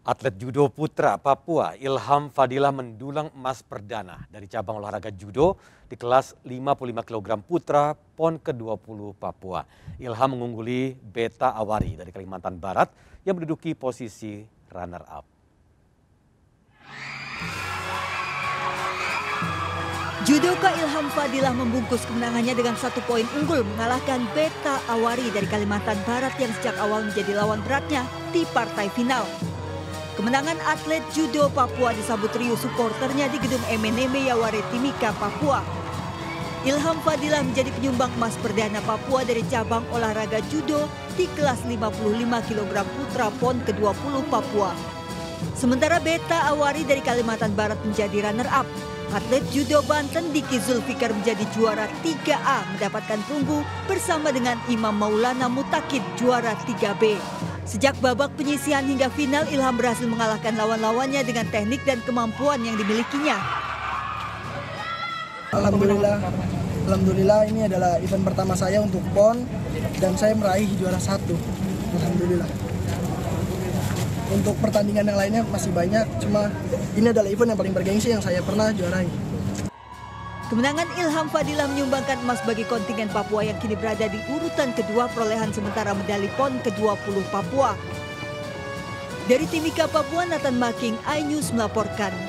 Atlet judo putra Papua Ilham Fadilah mendulang emas perdana dari cabang olahraga judo di kelas 55 kg putra PON ke-20 Papua. Ilham mengungguli Beta Awari dari Kalimantan Barat yang menduduki posisi runner-up. Judoka Ilham Fadilah membungkus kemenangannya dengan 1 poin unggul mengalahkan Beta Awari dari Kalimantan Barat yang sejak awal menjadi lawan beratnya di partai final. Kemenangan atlet judo Papua disambut riuh supporternya di gedung MNM Yaware Timika, Papua. Ilham Fadilah menjadi penyumbang emas perdana Papua dari cabang olahraga judo di kelas 55 kg putra PON ke-20 Papua. Sementara Beta Awari dari Kalimantan Barat menjadi runner-up. Atlet judo Banten Diki Zulfikar menjadi juara 3A mendapatkan perunggu bersama dengan Imam Maulana Mutakid juara 3B. Sejak babak penyisihan hingga final, Ilham berhasil mengalahkan lawan-lawannya dengan teknik dan kemampuan yang dimilikinya. Alhamdulillah ini adalah event pertama saya untuk PON dan saya meraih juara 1. Alhamdulillah. Untuk pertandingan yang lainnya masih banyak, cuma ini adalah event yang paling bergengsi yang saya pernah juarai. Kemenangan Ilham Fadilah menyumbangkan emas bagi kontingen Papua yang kini berada di urutan kedua perolehan sementara medali PON ke-20 Papua. Dari Timika, Papua, Nathan Making, iNews melaporkan.